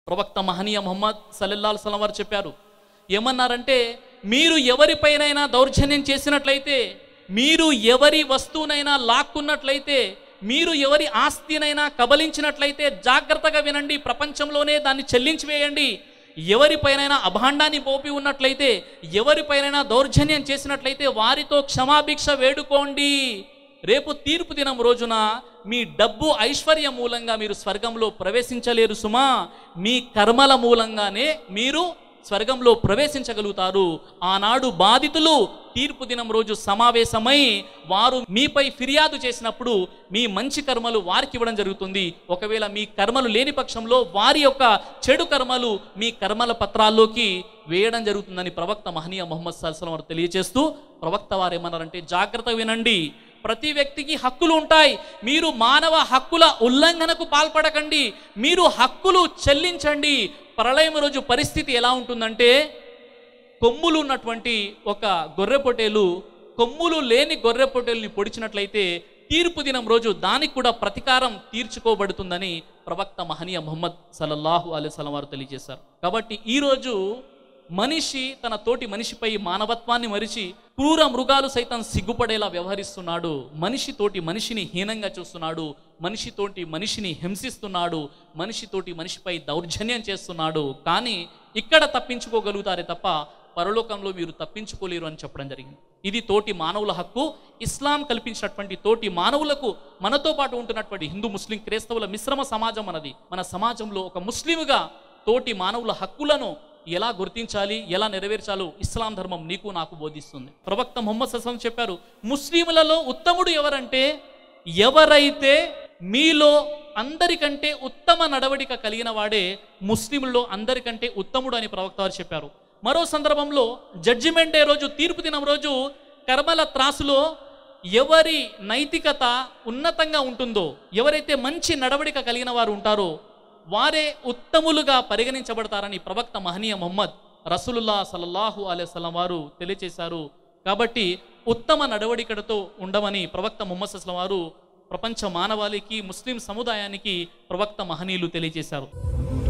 ప్రవక్త మహనీయ ముహమ్మద్ సల్లల్లాహు అలైహి వసల్లం వారు చెప్పారు, ఏమన్నారంటే, మీరు ఎవరిపైనైనా దౌర్జన్యం చేసినట్లయితే, మీరు ఎవరి వస్తువునైనా లాక్కున్నట్లయితే, మీరు ఎవరి ఆస్తినైనా కబలించినట్లయితే జాగ్రత్తగా వినండి, ప్రపంచంలోనే దాన్ని చెల్లించి వేయండి. ఎవరిపైనైనా అభాండాన్ని పోపి ఉన్నట్లయితే, ఎవరిపైనైనా దౌర్జన్యం చేసినట్లయితే వారితో క్షమాభిక్ష వేడుకోండి. రేపు తీర్పు దినం రోజున మీ డబ్బు ఐశ్వర్యం మూలంగా మీరు స్వర్గంలో ప్రవేశించలేరు సుమా, మీ కర్మల మూలంగానే మీరు స్వర్గంలో ప్రవేశించగలుగుతారు. ఆనాడు బాధితులు తీర్పు దినం రోజు సమావేశమై వారు మీపై ఫిర్యాదు చేసినప్పుడు మీ మంచి కర్మలు వారికి ఇవ్వడం జరుగుతుంది. ఒకవేళ మీ కర్మలు లేని పక్షంలో వారి యొక్క చెడు కర్మలు మీ కర్మల పత్రాల్లోకి వేయడం జరుగుతుందని ప్రవక్త మహనీయ ముహమ్మద్ సల్లల్లాహు అలైహి వసల్లం వారు తెలియజేస్తూ, ప్రవక్త వారు ఏమన్నారంటే, జాగ్రత్తగా వినండి, ప్రతి వ్యక్తికి హక్కులు ఉంటాయి. మీరు మానవ హక్కుల ఉల్లంఘనకు పాల్పడకండి, మీరు హక్కులు చెల్లించండి. ప్రళయం రోజు పరిస్థితి ఎలా ఉంటుందంటే, కొమ్ములు ఉన్నటువంటి ఒక గొర్రె పొట్టేలు కొమ్ములు లేని గొర్రె పొట్టేలుని పొడిచినట్లయితే తీర్పు దినం రోజు దానికి కూడా ప్రతీకారం తీర్చుకోబడుతుందని ప్రవక్త మహనీయ ముహమ్మద్ సల్లల్లాహు అలైహి వసల్లం వారు తెలియజేశారు. కాబట్టి ఈరోజు మనిషి తన తోటి మనిషిపై మానవత్వాన్ని మరిచి క్రూర మృగాలు సైతం సిగ్గుపడేలా వ్యవహరిస్తున్నాడు. మనిషితోటి మనిషిని హీనంగా చూస్తున్నాడు, మనిషితోటి మనిషిని హింసిస్తున్నాడు, మనిషితోటి మనిషిపై దౌర్జన్యం చేస్తున్నాడు. కానీ ఇక్కడ తప్పించుకోగలుగుతారే తప్ప పరలోకంలో మీరు తప్పించుకోలేరు అని చెప్పడం జరిగింది. ఇది తోటి మానవుల హక్కు. ఇస్లాం కల్పించినటువంటి తోటి మానవులకు మనతో పాటు ఉంటున్నటువంటి హిందూ ముస్లిం క్రైస్తవుల మిశ్రమ సమాజం మనది. మన సమాజంలో ఒక ముస్లింగా తోటి మానవుల హక్కులను ఎలా గుర్తించాలి, ఎలా నెరవేర్చాలో ఇస్లాం ధర్మం నీకు నాకు బోధిస్తుంది. ప్రవక్త ముహమ్మద్ సల్లల్లాహు అలైహి వసల్లం చెప్పారు, ముస్లింలలో ఉత్తముడు ఎవరంటే, ఎవరైతే మీలో అందరికంటే ఉత్తమ నడవడిక కలిగిన వాడే ముస్లింలలో అందరికంటే ఉత్తముడు అని ప్రవక్త వారు చెప్పారు. మరో సందర్భంలో జడ్జిమెంట్ డే రోజు, తీర్పు దినం రోజు కర్మల త్రాసులో ఎవరి నైతికత ఉన్నతంగా ఉంటుందో, ఎవరైతే మంచి నడవడిక కలిగిన వారు ఉంటారో వారే ఉత్తములుగా పరిగణించబడతారని ప్రవక్త మహనీయ ముహమ్మద్ రసూలుల్లాహ్ సల్లల్లాహు అలైహి వసల్లం వారు తెలియజేశారు. కాబట్టి ఉత్తమ నడవడికతో ఉండమని ప్రవక్త ముహమ్మద్ సల్లల్లాహు అలైహి వసల్లం వారు ప్రపంచ మానవాళికి, ముస్లిం సముదాయానికి ప్రవక్త మహనీయులు తెలియజేశారు.